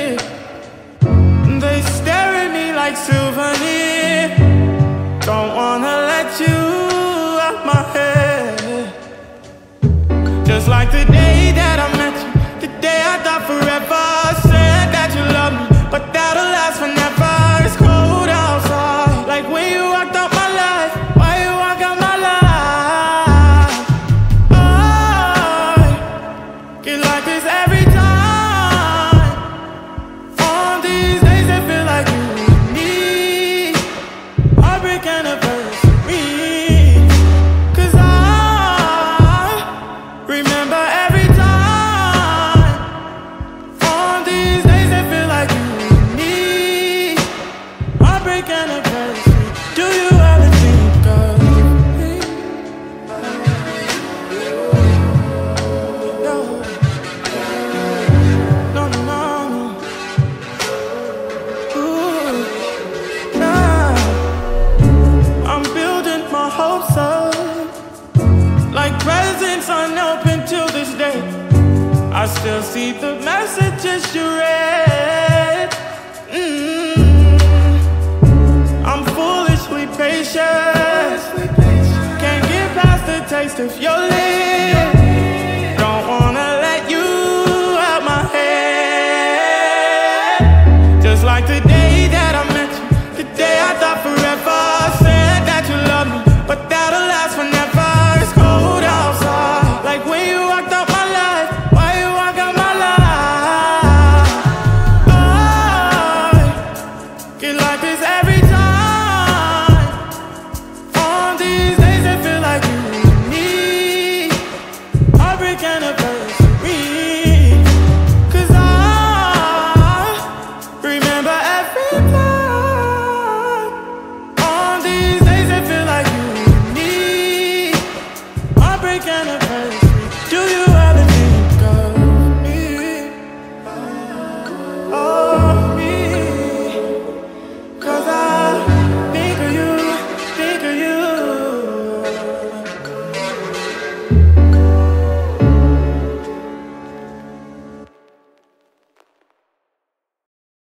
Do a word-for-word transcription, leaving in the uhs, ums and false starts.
They stare at me like souvenirs. Don't wanna let you out my head. Just like the day that I met you, the day I thought forever. Said that you love me, but that'll last forever. It's cold outside, like when you walked out my life. Why you walk out my life? I get like this every time. On these days that feel like you and me. Heartbreak Anniversary. Cause I remember every time. On these days that feel like you and me. Heartbreak Anniversary. Do you ever think of me? No. No, no, no, no. Ooh, nah. I'm building my hopes up, like presents unopened till this day. I still see the messages you read. Mm. I'm foolishly patient, can't get past the taste of your lips. Don't wanna let you out my head. Just like the